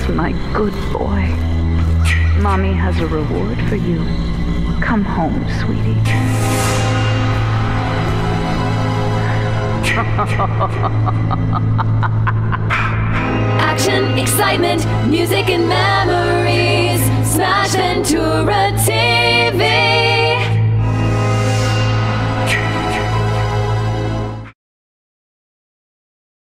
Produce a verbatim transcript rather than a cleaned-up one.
my good boy. Mommy has a reward for you. Come home, sweetie. Action, excitement, music and memories. Smash Ventura.